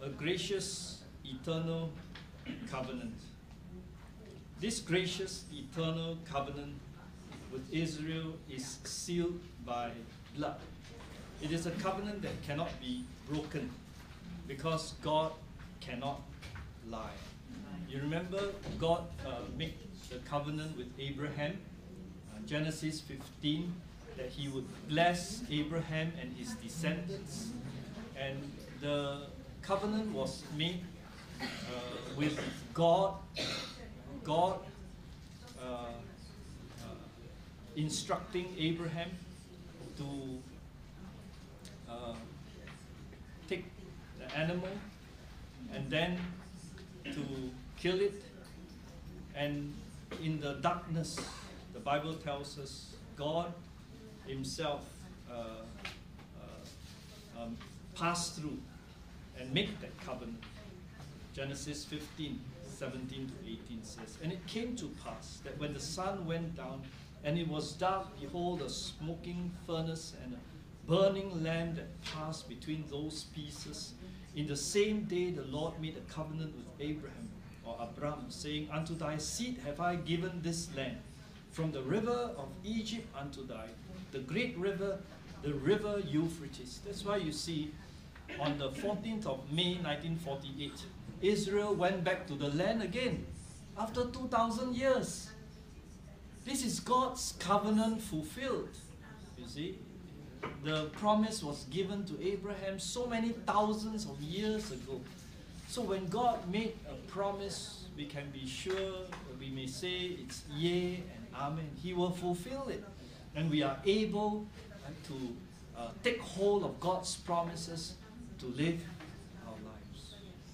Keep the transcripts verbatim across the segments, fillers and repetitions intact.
a gracious, eternal covenant. This gracious, eternal covenant with Israel is sealed by blood. It is a covenant that cannot be broken because God cannot lie. You remember God uh, made the covenant with Abraham, uh, Genesis fifteen, that he would bless Abraham and his descendants. And the covenant was made uh, with God, God uh, uh, instructing Abraham to uh, take the animal and then to kill it. And in the darkness, the Bible tells us, God himself uh, uh, um, passed through and made that covenant. Genesis fifteen, seventeen to eighteen says, and it came to pass that when the sun went down and it was dark, behold, a smoking furnace and a burning lamp that passed between those pieces. In the same day the Lord made a covenant with Abraham, or Abram, saying, unto thy seed have I given this land, from the river of Egypt unto thy, the great river, the river Euphrates. That's why you see on the fourteenth of May nineteen forty-eight, Israel went back to the land again after two thousand years. This is God's covenant fulfilled. You see, the promise was given to Abraham so many thousands of years ago. So when God made a promise, we can be sure, we may say it's yea and amen. He will fulfill it. And we are able uh, to uh, take hold of God's promises to live our lives.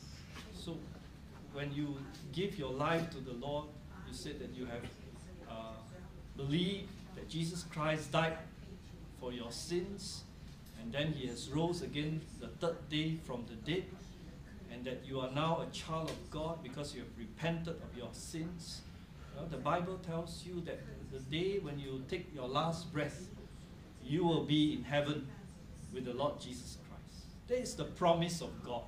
So when you give your life to the Lord, you said that you have uh, believed that Jesus Christ died for your sins, and then he has rose again the third day from the dead, and that you are now a child of God because you have repented of your sins. Well, the Bible tells you that the day when you take your last breath, you will be in heaven with the Lord Jesus Christ. That is the promise of God.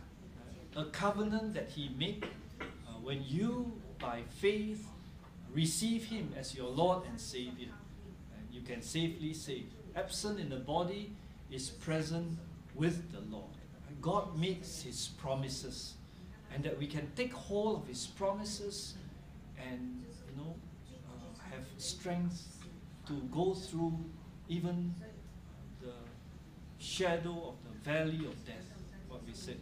A covenant that he made uh, when you, by faith, receive him as your Lord and Savior. And you can safely say, absent in the body is present with the Lord. God makes his promises, and that we can take hold of his promises and, you know, uh, have strength to go through even the shadow of the valley of death. What we said,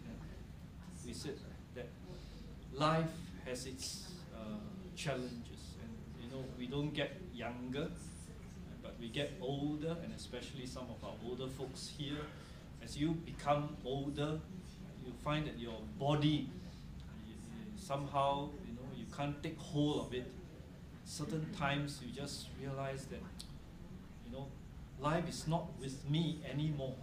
we said that life has its uh, challenges, and you know we don't get younger, but we get older, and especially some of our older folks here. As you become older, you find that your body, you, you somehow, you know, you can't take hold of it. Certain times you just realize that, you know, life is not with me anymore.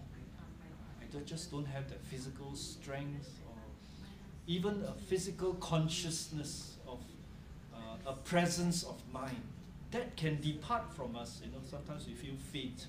I don't, just don't have that physical strength or even a physical consciousness of uh, a presence of mind. That can depart from us. You know, sometimes we feel faint.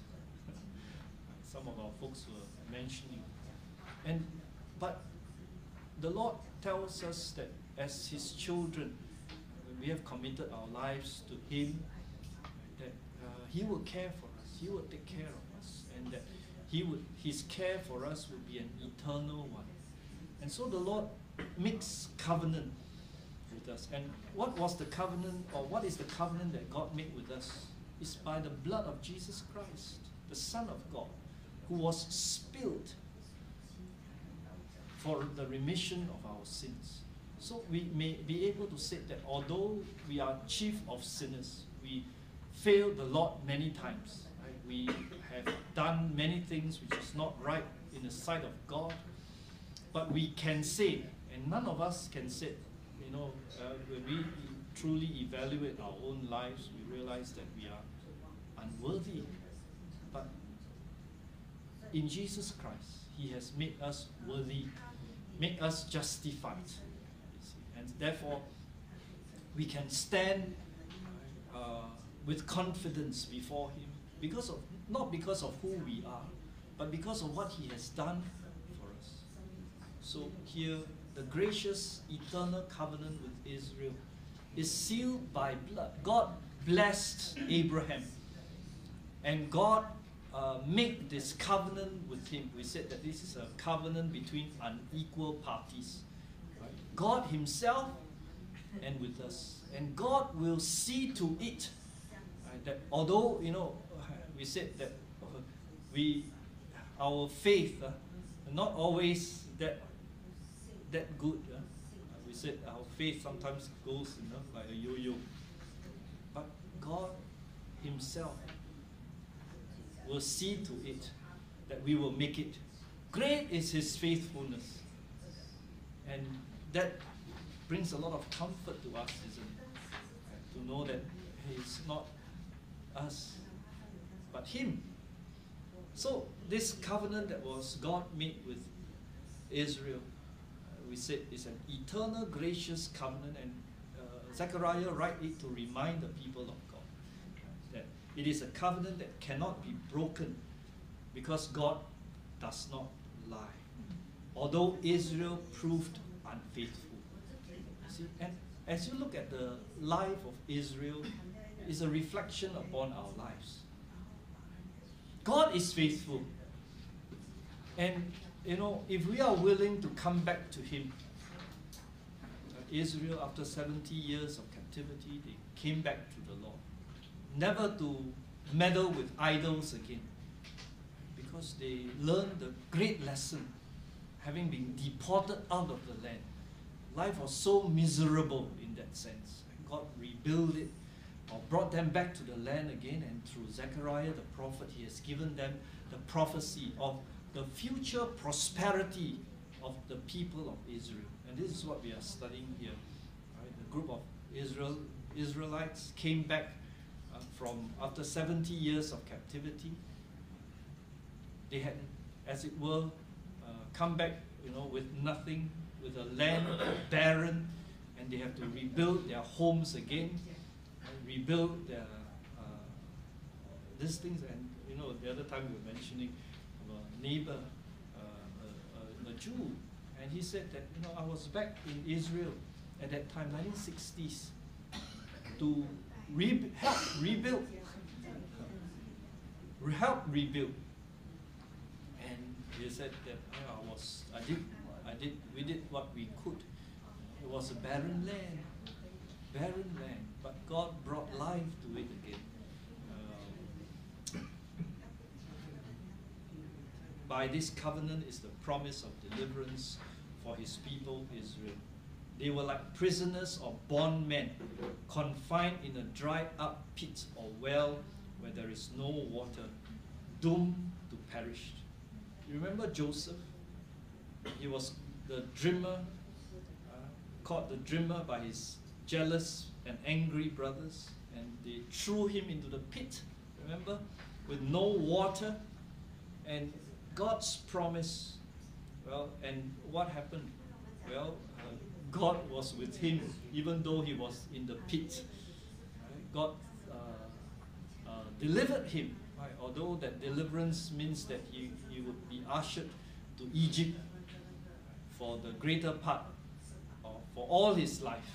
Some of our folks were mentioning. And but the Lord tells us that as his children, we have committed our lives to him, that uh, he will care for us, he will take care of us, and that he would, his care for us will be an eternal one. And so the Lord makes covenant with us. And what was the covenant, or what is the covenant that God made with us? It's by the blood of Jesus Christ, the Son of God, who was spilled for the remission of our sins. So we may be able to say that although we are chief of sinners, we failed the Lord many times. Right? We have done many things which is not right in the sight of God, but we can say, and none of us can say, you know, uh, when we truly evaluate our own lives, we realize that we are unworthy. But in Jesus Christ, he has made us worthy, made us justified. You see. And therefore, we can stand uh, with confidence before him, because of, not because of who we are, but because of what he has done for us. So here, the gracious eternal covenant with Israel is sealed by blood. God blessed Abraham, and God uh, made this covenant with him. We said that this is a covenant between unequal parties. Right? God himself and with us. And God will see to it, right, that although, you know, we said that uh, we, our faith, uh, not always that that good. Uh. We said our faith sometimes goes, you know, like a yo-yo. But God himself will see to it that we will make it. Great is his faithfulness. And that brings a lot of comfort to us, isn't it? Right? To know that it's not us, but him. So this covenant that was God made with Israel, uh, we said is an eternal gracious covenant, and uh, Zechariah write it to remind the people of God that it is a covenant that cannot be broken because God does not lie. Although Israel proved unfaithful. See, and as you look at the life of Israel, it's a reflection upon our lives. God is faithful. And, you know, if we are willing to come back to him, uh, Israel, after seventy years of captivity, they came back to the Lord. Never to meddle with idols again. Because they learned the great lesson, having been deported out of the land. Life was so miserable in that sense. God rebuilt it, or brought them back to the land again, and through Zechariah the prophet, he has given them the prophecy of the future prosperity of the people of Israel. And this is what we are studying here. Right? The group of Israel, Israelites came back uh, from after seventy years of captivity. They had, as it were, uh, come back, you know, with nothing, with a land barren, and they have to rebuild their homes again, and rebuild their uh, these things. And you know, the other time we were mentioning a neighbor, uh, a, a, a Jew, and he said that, you know, I was back in Israel at that time, nineteen sixties, to re help rebuild, help rebuild. And he said that, oh, I was, I did, I did, we did what we could. It was a barren land, barren land, but God brought life to it again. Um, by this covenant is the promise of deliverance for his people Israel. They were like prisoners or bondmen, confined in a dried up pit or well where there is no water, doomed to perish. You remember Joseph? He was the dreamer, uh, caught the dreamer by his jealous and angry brothers, and they threw him into the pit, remember, with no water. And God's promise, well, and what happened? Well, uh, God was with him, even though he was in the pit. Right? God uh, uh, delivered him, right? Although that deliverance means that he, he would be ushered to Egypt for the greater part, or for all his life.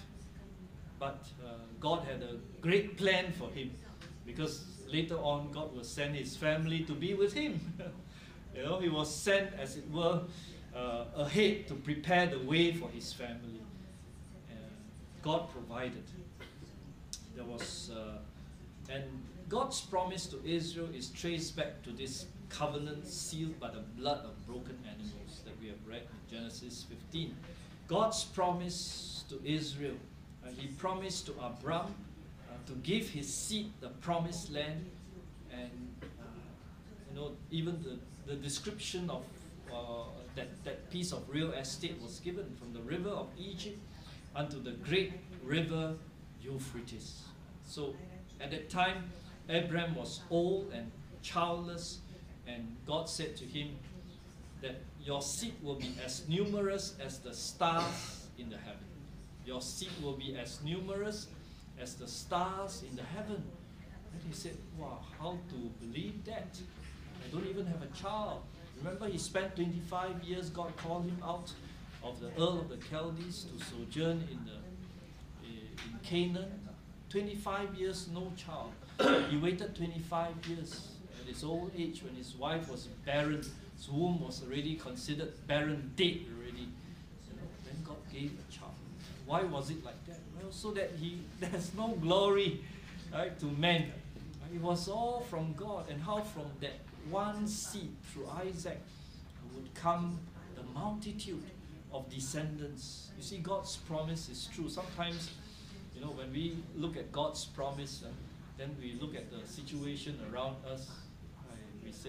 But uh, God had a great plan for him, because later on God will send his family to be with him. You know, he was sent, as it were, uh, ahead to prepare the way for his family. Uh, God provided. There was, uh, and God's promise to Israel is traced back to this covenant sealed by the blood of broken animals that we have read in Genesis fifteen. God's promise to Israel, uh, he promised to Abram uh, to give his seed the promised land, and uh, you know, even the, the description of uh, that, that piece of real estate was given from the river of Egypt unto the great river Euphrates. So at that time, Abram was old and childless, and God said to him that your seed will be as numerous as the stars in the heaven. Your seed will be as numerous as the stars in the heaven. And he said, wow, how to believe that? I don't even have a child. Remember, he spent twenty-five years, God called him out of the Earl of the Chaldees to sojourn in, the, in Canaan. twenty-five years, no child. He waited twenty-five years. At his old age, when his wife was barren, his womb was already considered barren, dead already. You know, then God gave a child. Why was it like that? Well, so that he there's no glory, right, to man. It was all from God, and how from that one seed through Isaac would come the multitude of descendants. You see, God's promise is true. Sometimes, you know, when we look at God's promise, uh, then we look at the situation around us, and we say,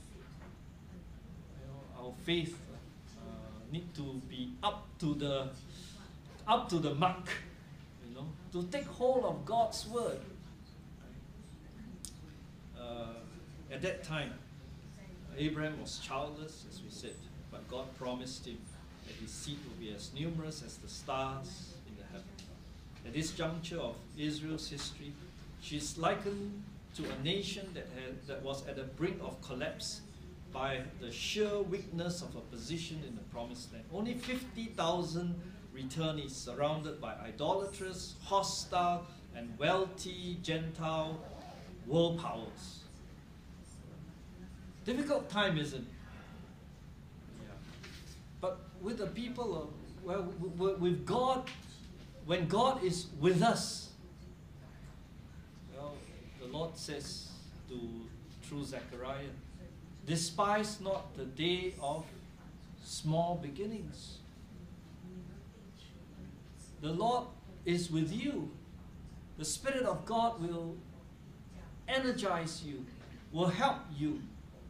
you know, our faith uh, need to be up to the up to the mark, you know, to take hold of God's word. Uh, at that time, Abraham was childless, as we said, but God promised him that his seed will be as numerous as the stars in the heaven. At this juncture of Israel's history, she is likened to a nation that, had, that was at the brink of collapse by the sheer weakness of her position in the promised land. Only fifty thousand returnees surrounded by idolatrous, hostile, and wealthy Gentile world powers. Difficult time, isn't it? Yeah. But with the people, of, well, with God, when God is with us, well, the Lord says to through Zechariah, despise not the day of small beginnings. The Lord is with you. The Spirit of God will energize you, will help you.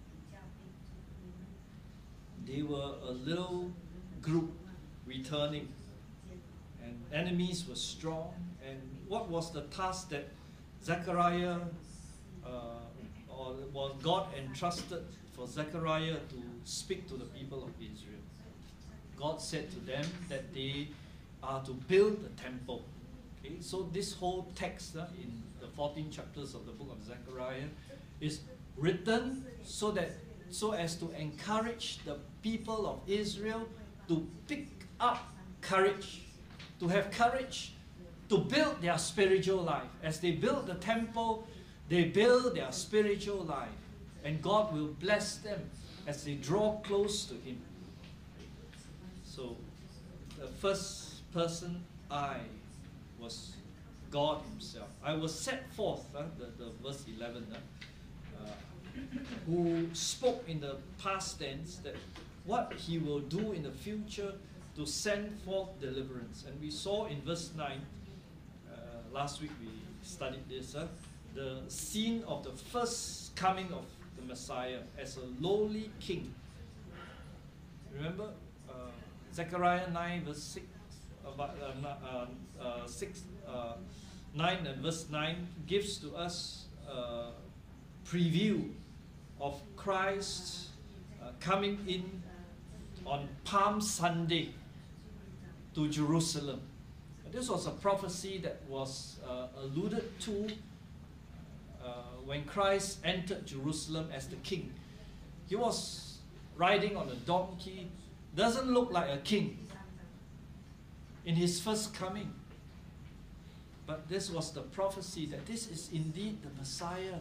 They were a little group returning, and enemies were strong. And what was the task that Zechariah, uh, or was God entrusted for Zechariah to speak to the people of Israel? God said to them that they are to build the temple. Okay, so this whole text uh, in the fourteen chapters of the book of Zechariah is written so that so as to encourage the people of Israel to pick up courage, to have courage to build their spiritual life. As they build the temple, they build their spiritual life, and God will bless them as they draw close to Him. So the first person I was God Himself. I was set forth, uh, the, the verse eleven, uh, uh, who spoke in the past tense that what He will do in the future to send forth deliverance. And we saw in verse nine, uh, last week we studied this, uh, the scene of the first coming of the Messiah as a lowly king. Remember uh, Zechariah nine verse six, about, uh, uh, uh, six uh, nine and verse nine gives to us a preview of Christ uh, coming in on Palm Sunday to Jerusalem. And this was a prophecy that was uh, alluded to uh, when Christ entered Jerusalem as the king. He was riding on a donkey, doesn't look like a king in his first coming. But this was the prophecy that this is indeed the Messiah.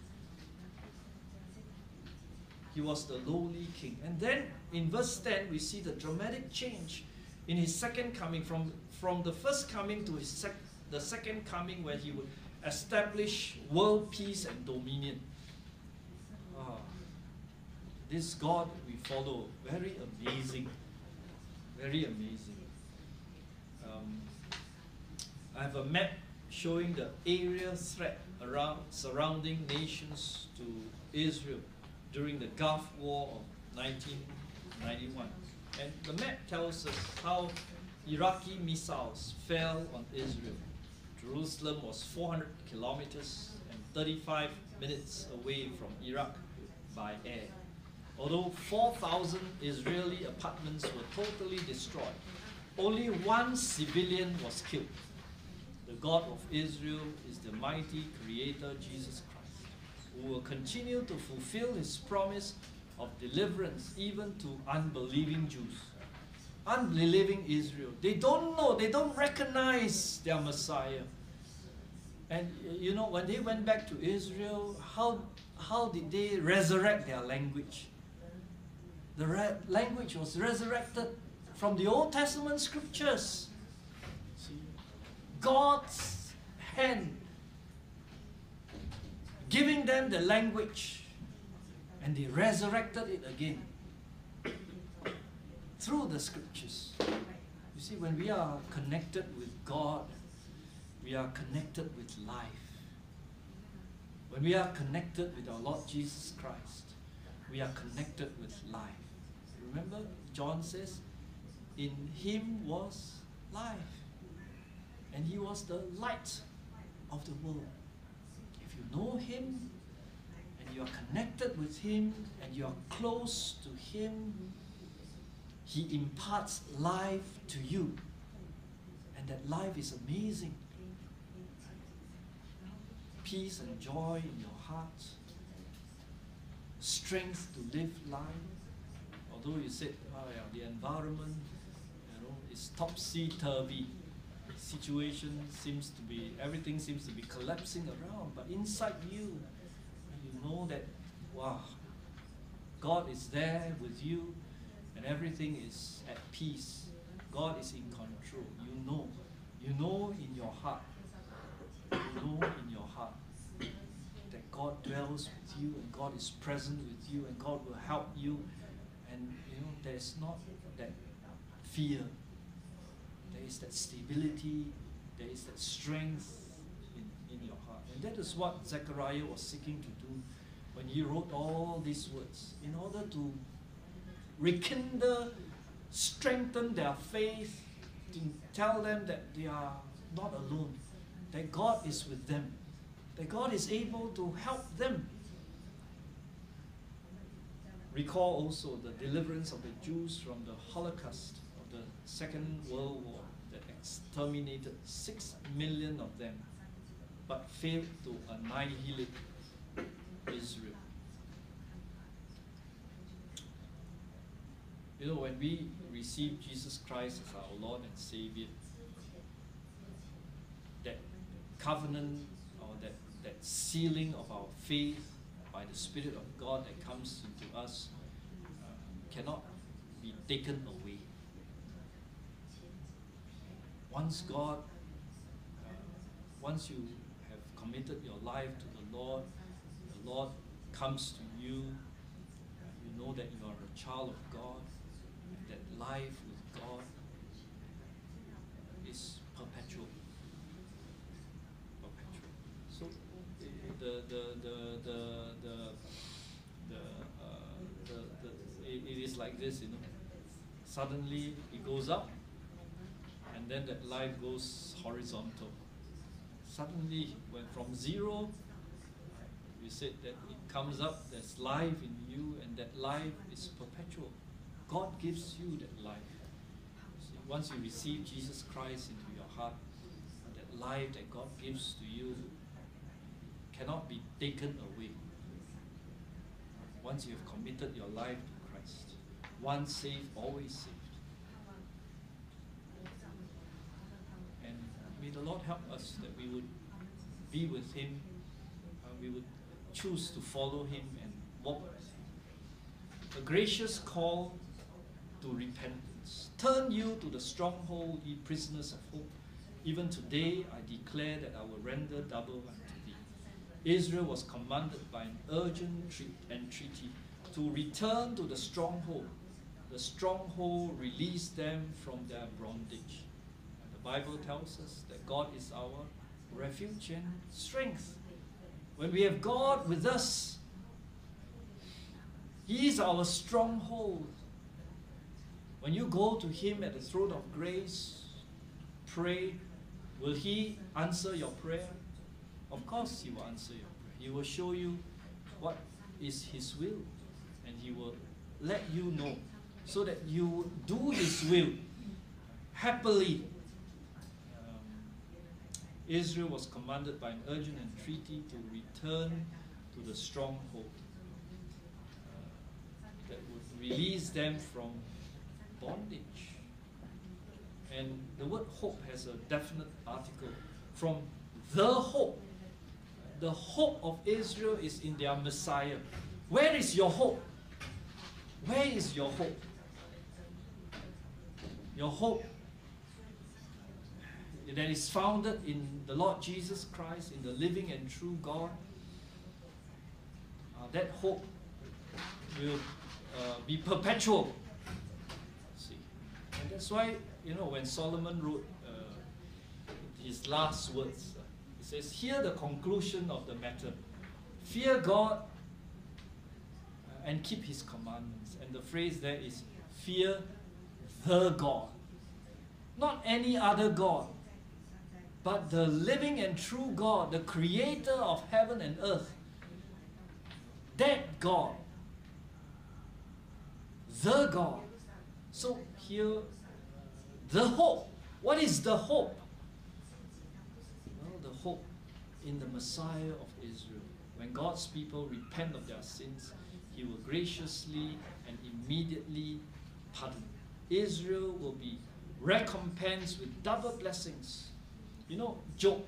He was the lowly king. And then in verse ten, we see the dramatic change in his second coming, from, from the first coming to his sec the second coming, where he would establish world peace and dominion. Ah, this God we follow, very amazing. Very amazing. Um, I have a map showing the area threat around surrounding nations to Israel during the Gulf War of nineteen ninety-one. And the map tells us how Iraqi missiles fell on Israel. Jerusalem was four hundred kilometers and thirty-five minutes away from Iraq by air. Although four thousand Israeli apartments were totally destroyed, only one civilian was killed. The God of Israel is the mighty Creator, Jesus Christ, who will continue to fulfill His promise of deliverance even to unbelieving Jews. unbelieving Israel. They don't know, they don't recognize their Messiah. And you know, when they went back to Israel, how, how did they resurrect their language? The re language was resurrected from the Old Testament scriptures. See, God's hand giving them the language, and they resurrected it again through the scriptures. You see, when we are connected with God, we are connected with life. When we are connected with our Lord Jesus Christ, we are connected with life. Remember, John says, in him was life, and he was the light of the world. If you know him, and you are connected with him, and you are close to him, he imparts life to you. And that life is amazing. Peace and joy in your heart, strength to live life. Although you said, oh yeah, the environment, you know, is topsy-turvy. Situation seems to be, everything seems to be collapsing around, but inside you, you know that, wow, God is there with you, and everything is at peace. God is in control. You know, you know in your heart, you know in your heart that God dwells with you, and God is present with you, and God will help you, and you know there's not that fear. There is that stability, there is that strength in, in your heart. And that is what Zechariah was seeking to do when he wrote all these words, in order to rekindle, strengthen their faith, to tell them that they are not alone, that God is with them, that God is able to help them. Recall also the deliverance of the Jews from the Holocaust of the Second World War that exterminated six million of them, but failed to annihilate Israel. You know, when we receive Jesus Christ as our Lord and Savior, that covenant or that, that sealing of our faith by the Spirit of God that comes into us uh, cannot be taken away. Once God, uh, once you have committed your life to the Lord, the Lord comes to you, uh, you know that you are a child of God, that life with God is perpetual. Perpetual. So the the the the the the, uh, the, the it, it is like this, you know. Suddenly it goes up, and then that life goes horizontal. Suddenly, when from zero, we said that it comes up, there's life in you, and that life is perpetual. God gives you that life. See, once you receive Jesus Christ into your heart, that life that God gives to you cannot be taken away. Once you have committed your life to Christ, once saved, always saved. And may the Lord help us that we would be with Him, uh, we would choose to follow Him and walk with Him. A gracious call to repentance. Turn you to the stronghold, ye prisoners of hope. Even today I declare that I will render double unto thee. Israel was commanded by an urgent entreaty to return to the stronghold. The stronghold released them from their bondage. And the Bible tells us that God is our refuge and strength. When we have God with us, He is our stronghold. When you go to Him at the throne of grace, pray, will He answer your prayer? Of course He will answer your prayer. He will show you what is His will, and He will let you know so that you do His will happily. Um, Israel was commanded by an urgent entreaty to return to the stronghold uh, that would release them from bondage. And the word hope has a definite article. From the hope. The hope of Israel is in their Messiah. Where is your hope? Where is your hope? Your hope that is founded in the Lord Jesus Christ, in the living and true God. Uh, that hope will uh, be perpetual. See, and that's why, you know, when Solomon wrote uh, his last words, uh, he says, "Hear the conclusion of the matter: fear God uh, and keep His commandments." And the phrase there is, "Fear the God," not any other God, but the living and true God, the creator of heaven and earth. That God. The God. So here, the hope. What is the hope? Well, the hope in the Messiah of Israel. When God's people repent of their sins, He will graciously and immediately pardon. Israel will be recompensed with double blessings. You know, Job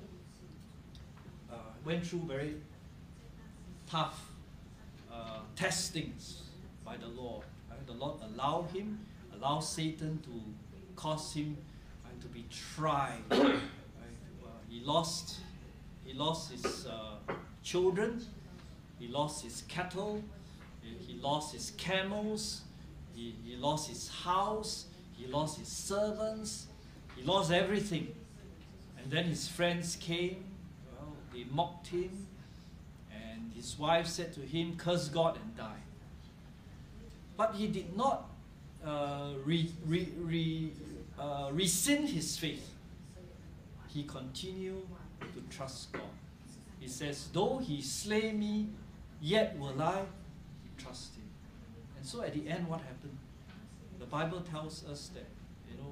uh, went through very tough uh, testings by the Lord. Right? The Lord allowed him, allowed Satan to cause him uh, to be tried. Right? Uh, he lost, he lost his uh, children, he lost his cattle, he, he lost his camels, he, he lost his house, he lost his servants, he lost everything. And then his friends came, well, they mocked him, and his wife said to him, "Curse God and die." But he did not uh, re, re, re, uh, rescind his faith. He continued to trust God. He says, "Though he slay me, yet will I trust him." And so at the end, what happened? The Bible tells us that, you know,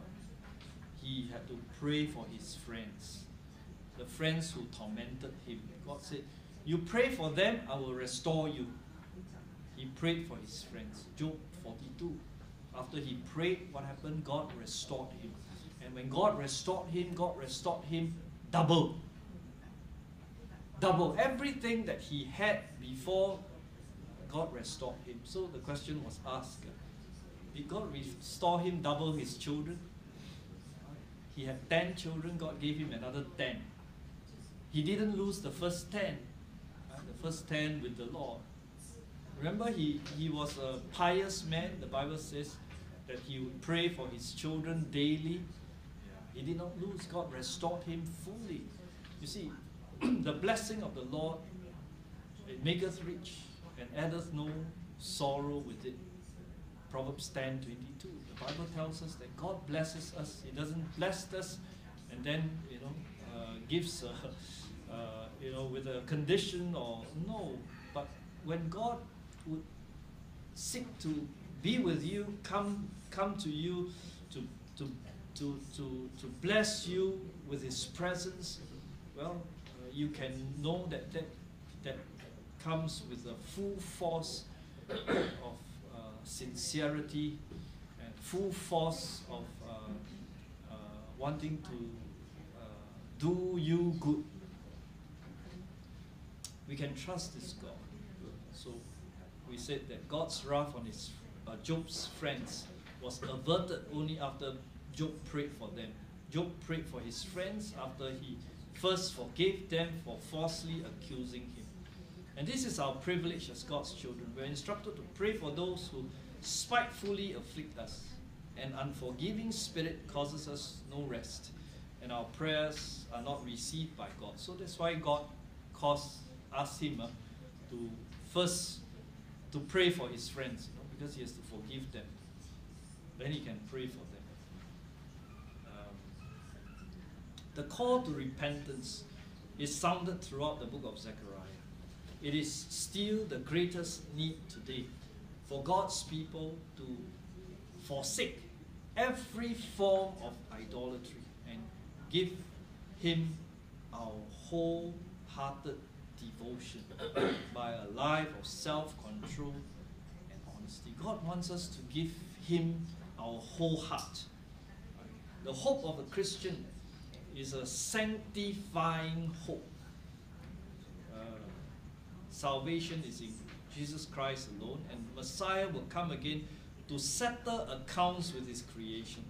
he had to pray for his friends, the friends who tormented him. God said, "You pray for them, I will restore you." He prayed for his friends. Job forty-two. After he prayed, what happened? God restored him. And when God restored him, God restored him double. Double. Everything that he had before, God restored him. So the question was asked, did God restore him double his children? He had ten children, God gave him another ten. He didn't lose the first ten, right? The first ten with the Lord. Remember, he, he was a pious man. The Bible says that he would pray for his children daily. He did not lose. God restored him fully. You see, the blessing of the Lord, it maketh rich and addeth no sorrow with it. Proverbs ten twenty-two. The Bible tells us that God blesses us. He doesn't bless us and then, you know, uh, gives, uh, uh, you know, with a condition or no. But when God would seek to be with you, come, come to you, to, to, to, to, to bless you with His presence, well, uh, you can know that that, that comes with a full force of uh, sincerity and full force of uh, uh, wanting to uh, do you good. We can trust this God. So we said that God's wrath on his uh, Job's friends was averted only after Job prayed for them. Job prayed for his friends after he first forgave them for falsely accusing him. And this is our privilege as God's children. We're instructed to pray for those who spitefully afflict us. An unforgiving spirit causes us no rest, and our prayers are not received by God. So that's why God caused asked him uh, to first to pray for his friends, you know, because he has to forgive them. Then he can pray for them. Um, the call to repentance is sounded throughout the book of Zechariah. It is still the greatest need today for God's people to forsake every form of idolatry and give Him our wholehearted devotion by a life of self-control and honesty. God wants us to give Him our whole heart. The hope of a Christian is a sanctifying hope. Uh, salvation is in Jesus Christ alone, and Messiah will come again to settle accounts with his creation.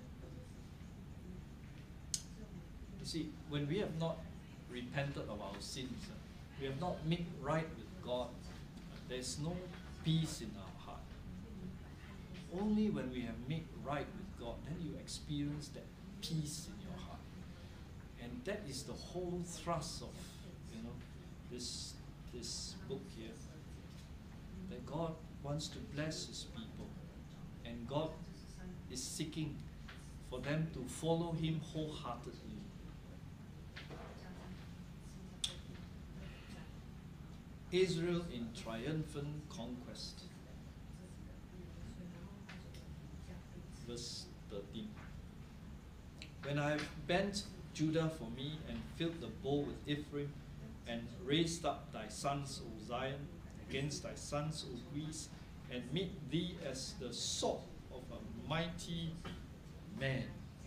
You see, when we have not repented of our sins, uh, we have not made right with God, uh, there's no peace in our heart. Only when we have made right with God, then you experience that peace in your heart. And that is the whole thrust of, you know, this, this book here. That God wants to bless his people, and God is seeking for them to follow him wholeheartedly. Israel in triumphant conquest. Verse thirteen. When I have bent Judah for me and filled the bowl with Ephraim, and raised up thy sons, O Zion, against thy sons, O Greece, and made thee as the sword of a mighty man.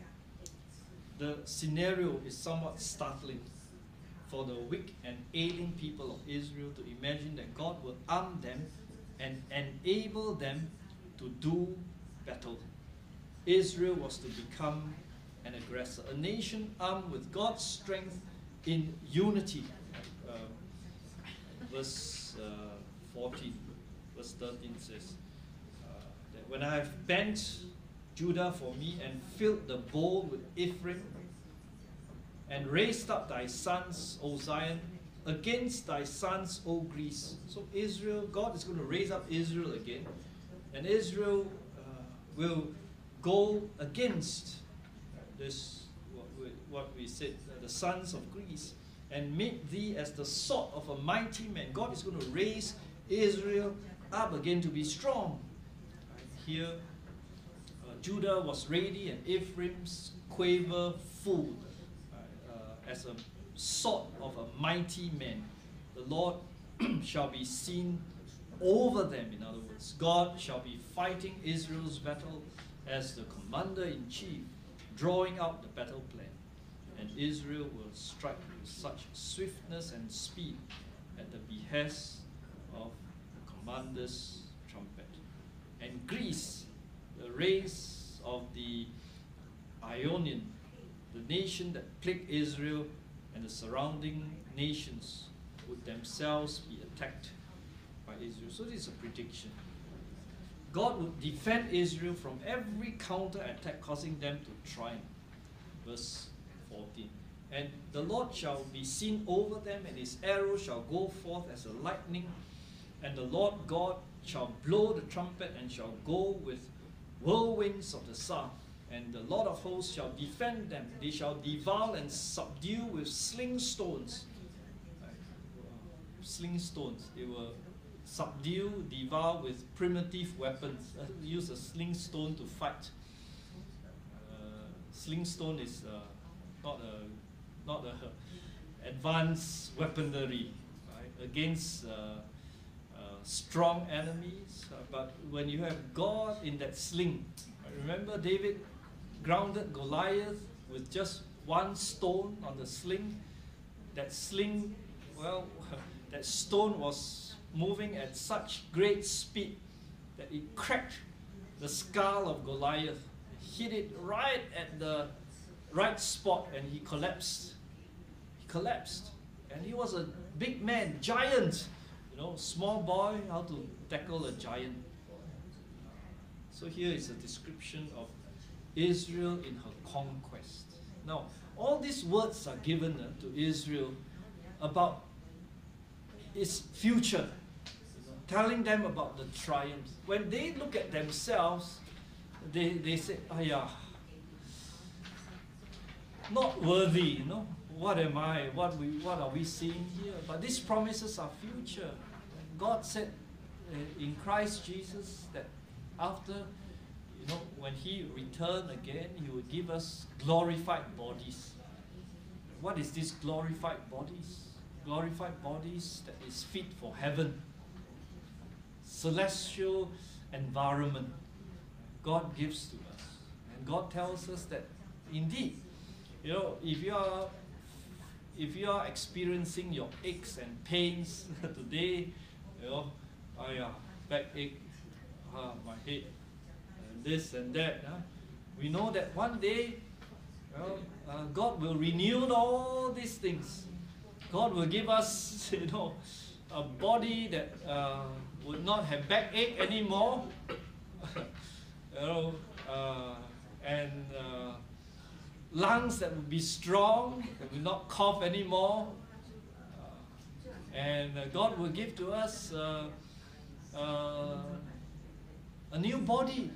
The scenario is somewhat startling for the weak and ailing people of Israel to imagine that God will arm them and enable them to do battle. Israel was to become an aggressor, a nation armed with God's strength in unity. Uh, verse uh, fourteen, verse thirteen says, uh, that when I have bent Judah for me and filled the bowl with Ephraim, and raised up thy sons, O Zion, against thy sons, O Greece. So Israel, God is going to raise up Israel again, and Israel uh, will go against this, what we, what we said, uh, the sons of Greece, and make thee as the sword of a mighty man. God is going to raise Israel up again to be strong. Right here, uh, Judah was ready, and Ephraim's quiver full. As a sword of a mighty man. The Lord shall be seen over them, in other words. God shall be fighting Israel's battle as the commander-in-chief, drawing out the battle plan. And Israel will strike with such swiftness and speed at the behest of the commander's trumpet. And Greece, the race of the Ionian, the nation that plagued Israel and the surrounding nations, would themselves be attacked by Israel. So this is a prediction. God would defend Israel from every counter-attack, causing them to triumph. Verse fourteen. And the Lord shall be seen over them, and his arrow shall go forth as a lightning, and the Lord God shall blow the trumpet, and shall go with whirlwinds of the south. And the Lord of hosts shall defend them. They shall devour and subdue with sling stones. Right. Sling stones. They will subdue, devour with primitive weapons. Uh, use a sling stone to fight. Uh, sling stone is uh, not a not a advanced weaponry, right, against uh, uh, strong enemies. Uh, but when you have God in that sling, remember David grounded Goliath with just one stone on the sling. That sling, well, that stone was moving at such great speed that it cracked the skull of Goliath, hit it right at the right spot, and he collapsed. He collapsed. And he was a big man, giant. You know, small boy, how to tackle a giant. So here is a description of Israel in her conquest. Now, all these words are given uh, to Israel about its future, you know, telling them about the triumphs. When they look at themselves, they, they say, oh yeah, not worthy, you know. What am I? What, we, what are we seeing here? But these promises are future. God said uh, in Christ Jesus that after, you know, when he returned again, he would give us glorified bodies. What is this glorified bodies? Glorified bodies that is fit for heaven. Celestial environment God gives to us. And God tells us that indeed, you know, if you are if you are experiencing your aches and pains today, you know, oh yeah, backache, ah, my head, and this and that, huh? We know that one day, well, uh, God will renew all these things. God will give us, you know, a body that uh, would not have backache anymore, you know, uh, and uh, lungs that will be strong, that will not cough anymore, uh, and uh, God will give to us uh, uh, a new body.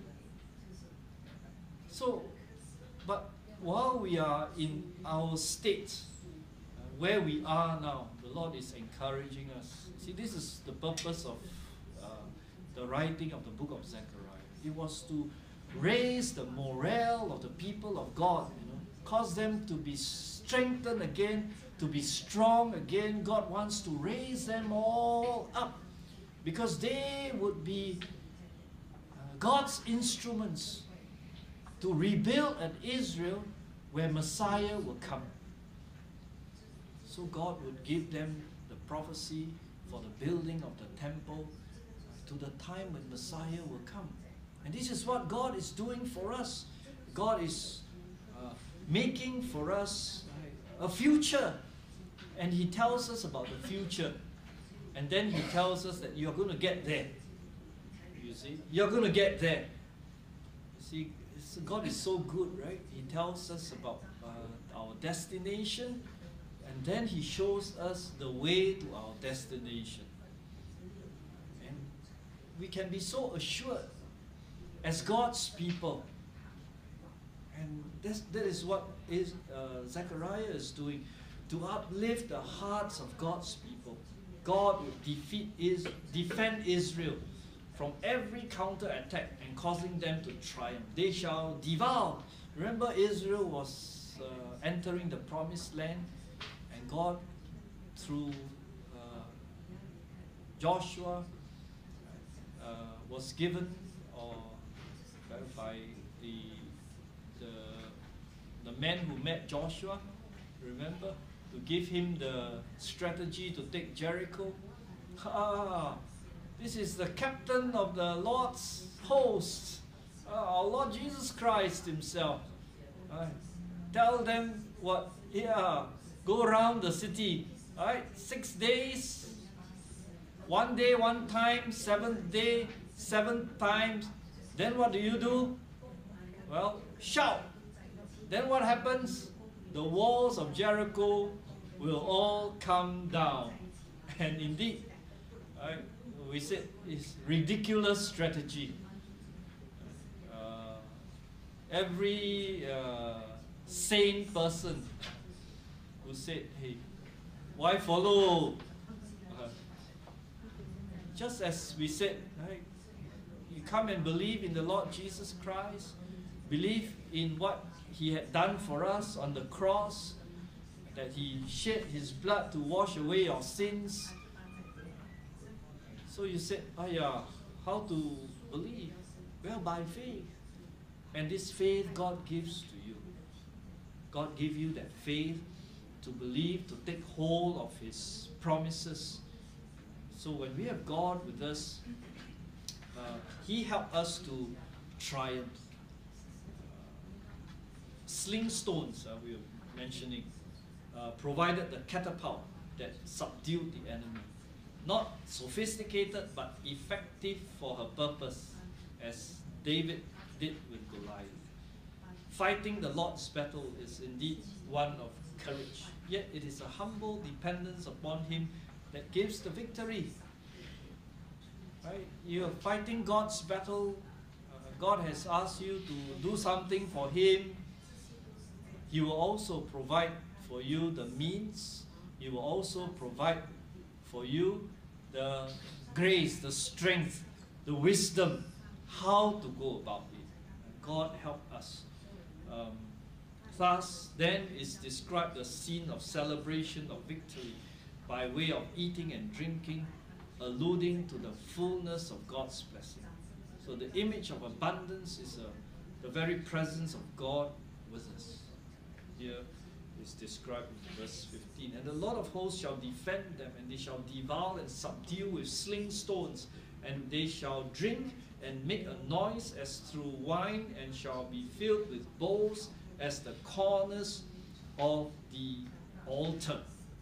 So, but while we are in our state, uh, where we are now, the Lord is encouraging us. See, this is the purpose of uh, the writing of the book of Zechariah. It was to raise the morale of the people of God, you know, cause them to be strengthened again, to be strong again. God wants to raise them all up because they would be uh, God's instruments to rebuild an Israel where Messiah will come. So God would give them the prophecy for the building of the temple to the time when Messiah will come. And this is what God is doing for us. God is uh, making for us a future. And He tells us about the future. And then He tells us that you're going to get there. You see? You're going to get there. You see, God is so good, right? He tells us about uh, our destination. And then He shows us the way to our destination. And we can be so assured as God's people. And that's, that is what is, uh, Zechariah is doing, to uplift the hearts of God's people. God will defeat is, defend Israel from every counterattack and causing them to triumph. They shall devour. Remember, Israel was uh, entering the promised land, and God, through uh, Joshua, uh, was given, or by the, the the man who met Joshua, remember, to give him the strategy to take Jericho. Ah, this is the captain of the Lord's host, ah, our Lord Jesus Christ Himself. Right. Tell them what? Yeah, go around the city. Right, six days, one day, one time, seventh day, seven times. Then what do you do? Well, shout. Then what happens? The walls of Jericho will all come down. And indeed, right, we said it's ridiculous strategy. Uh, every uh, sane person who said, hey, why follow? Uh, just as we said, right, you come and believe in the Lord Jesus Christ, believe in what He had done for us on the cross, that He shed His blood to wash away your sins. So you said, oh yeah, how to believe? Well, by faith. And this faith God gives to you. God gives you that faith to believe, to take hold of His promises. So when we have God with us, uh, He helped us to triumph. Sling stones, uh, we were mentioning, uh, provided the catapult that subdued the enemy. Not sophisticated, but effective for her purpose, as David did with Goliath. Fighting the Lord's battle is indeed one of courage, yet it is a humble dependence upon Him that gives the victory. Right? You are fighting God's battle. Uh, God has asked you to do something for Him. He will also provide for you the means. He will also provide for you the grace, the strength, the wisdom, how to go about it. God help us. Um, thus, then is described the scene of celebration of victory by way of eating and drinking, alluding to the fullness of God's blessing. So the image of abundance is a, the very presence of God with us. here is described in verse fifteen. And the Lord of hosts shall defend them, and they shall devour and subdue with sling stones, and they shall drink and make a noise as through wine, and shall be filled with bowls as the corners of the altar.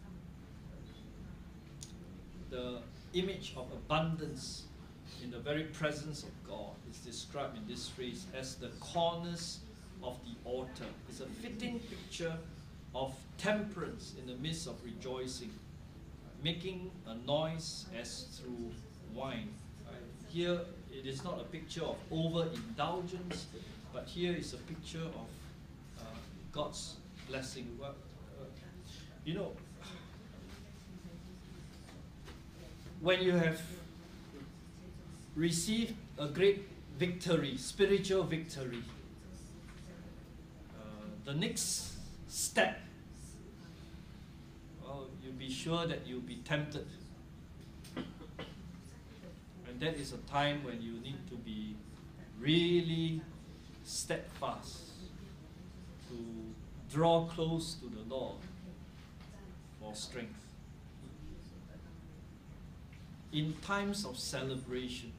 The image of abundance in the very presence of God is described in this phrase as the corners of the altar. It's a fitting picture of temperance in the midst of rejoicing, making a noise as through wine. Here it is not a picture of overindulgence, but here is a picture of uh, God's blessing. Well, uh, you know, when you have received a great victory, spiritual victory, uh, the next step, well, you'll be sure that you'll be tempted. And that is a time when you need to be really steadfast, to draw close to the Lord for strength. In times of celebration,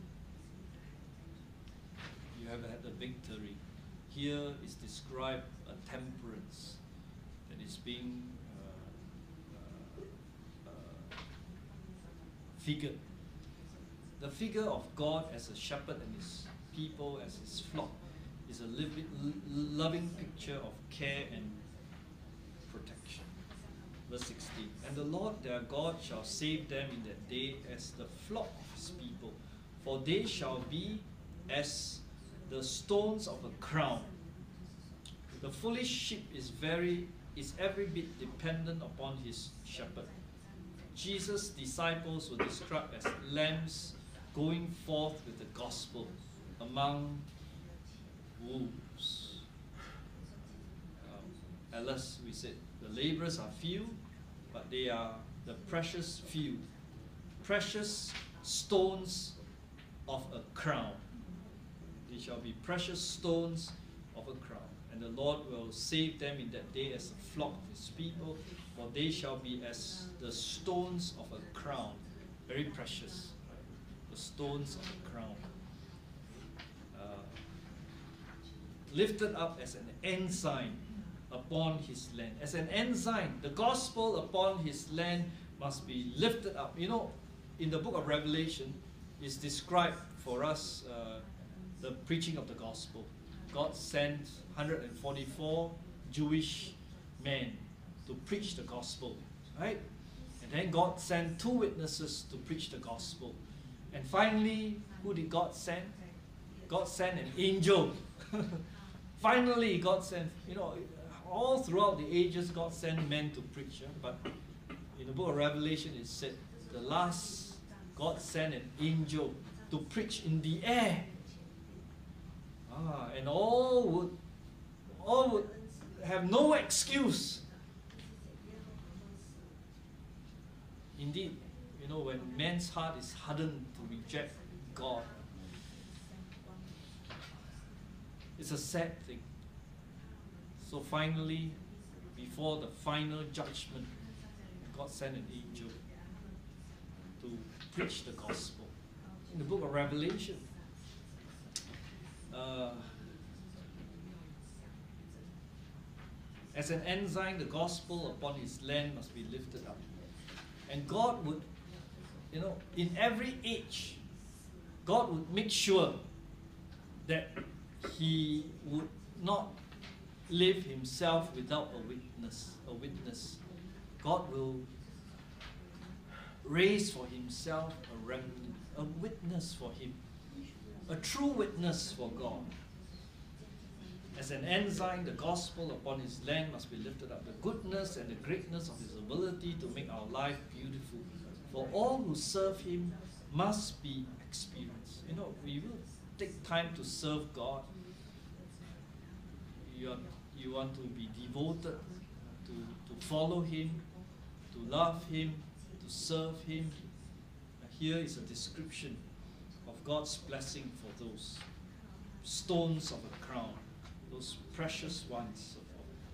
you have had a victory. Here is described a temperance that is being uh, uh, uh, figured. The figure of God as a shepherd and his people as his flock is a living, loving picture of care and protection. Verse sixteen, and the Lord their God shall save them in that day as the flock of his people, for they shall be as the stones of a crown. The foolish sheep is very is every bit dependent upon his shepherd. Jesus' disciples were described as lambs going forth with the gospel among wolves. Um, alas, we said, the laborers are few, but they are the precious few. Precious stones of a crown. They shall be precious stones of a crown. And the Lord will save them in that day as a flock of his people, for they shall be as the stones of a crown. Very precious. The stones of a crown. Uh, lifted up as an ensign upon his land. As an ensign, the gospel upon his land must be lifted up. You know, in the book of Revelation, is described for us uh, the preaching of the gospel. God sent one hundred forty-four Jewish men to preach the gospel, right? And then God sent two witnesses to preach the gospel. And finally, who did God send? God sent an angel. Finally, God sent, you know, all throughout the ages, God sent men to preach. Yeah? But in the book of Revelation, it said, the last, God sent an angel to preach in the air. Ah, and all would, all would have no excuse. Indeed, you know, when man's heart is hardened to reject God, it's a sad thing. So finally, before the final judgment, God sent an angel to preach the gospel. In the book of Revelation, uh, as an ensign, the gospel upon his land must be lifted up. And God would, you know, in every age, God would make sure that he would not live himself without a witness. A witness. God will raise for himself a remnant, a witness for him, a true witness for God. As an ensign, the gospel upon his land must be lifted up. The goodness and the greatness of his ability to make our life beautiful. For all who serve him must be experienced. You know, we will take time to serve God. You, are, you want to be devoted to, to follow him, to love him, to serve him. Here is a description of God's blessing for those stones of a crown, those precious ones of,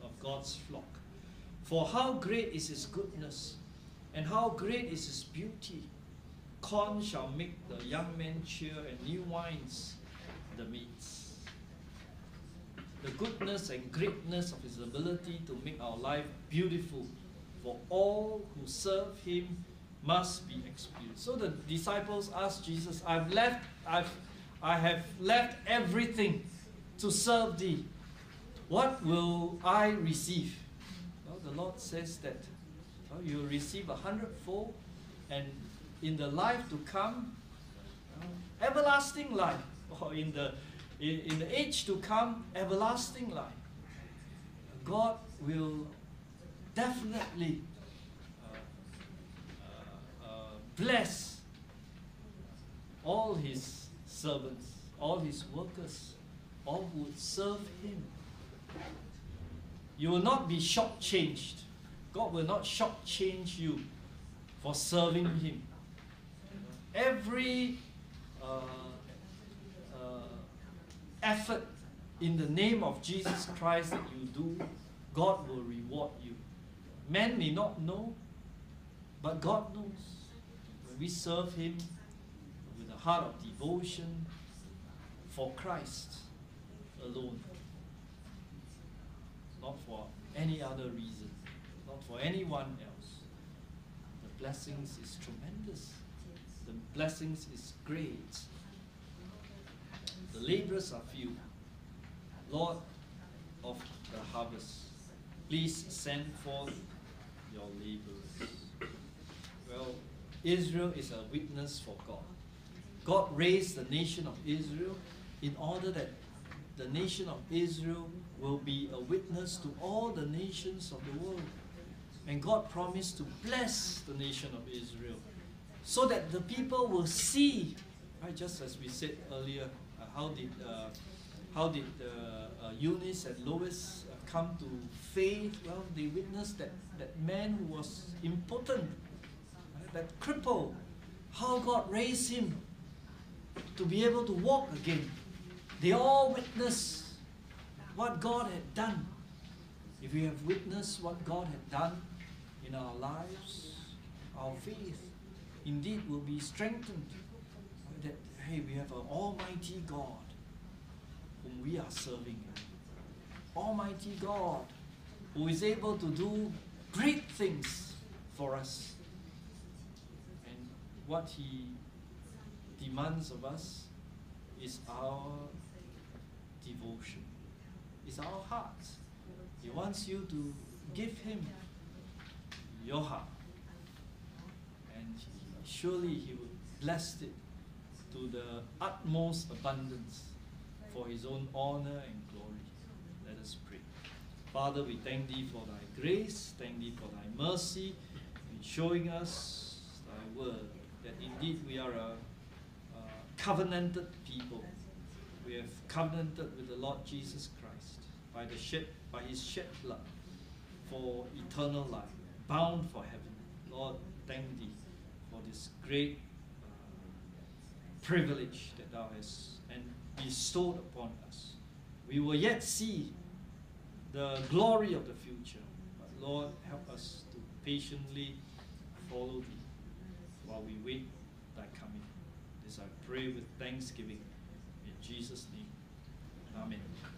of God's flock. For how great is his goodness, and how great is his beauty. Corn shall make the young men cheer, and new wines the meats. The goodness and greatness of his ability to make our life beautiful for all who serve him must be experienced. So the disciples asked Jesus, I've left, I've, I have left everything to serve thee. What will I receive? Well, the Lord says that well, you will receive a hundredfold, and in the life to come, uh, everlasting life, or in the in, in the age to come, everlasting life. God will definitely uh, uh, uh, bless all his servants, all his workers, all who would serve him. You will not be shortchanged. God will not shortchange you for serving him. Every uh, uh, effort in the name of Jesus Christ that you do, God will reward you. Men may not know, but God knows. When we serve him with a heart of devotion for Christ alone, not for any other reason, not for anyone else, the blessings is tremendous. The blessings is great. The laborers are few. Lord of the harvest, please send forth your laborers. Well, Israel is a witness for God. God raised the nation of Israel in order that the nation of Israel will be a witness to all the nations of the world. And God promised to bless the nation of Israel so that the people will see, right, just as we said earlier, uh, how did uh, how did uh, uh, Eunice and Lois uh, come to faith? Well, they witnessed that, that man who was impotent, right, that cripple, how God raised him to be able to walk again. They all witnessed what God had done. If we have witnessed what God had done in our lives, our faith indeed will be strengthened. That, hey, we have an almighty God whom we are serving. Almighty God who is able to do great things for us. And what he demands of us is our devotion, is our hearts. He wants you to give him your heart, and surely he will bless it to the utmost abundance for his own honor and glory. Let us pray. Father, we thank thee for thy grace, thank thee for thy mercy in showing us thy word, that indeed we are a, a covenanted people. We have covenanted with the Lord Jesus Christ by the shed, by his shed blood for eternal life, bound for heaven. Lord, thank thee for this great uh, privilege that thou hast and bestowed upon us. We will yet see the glory of the future, but Lord, help us to patiently follow thee while we wait thy coming. This I pray with thanksgiving in Jesus' name. Amen.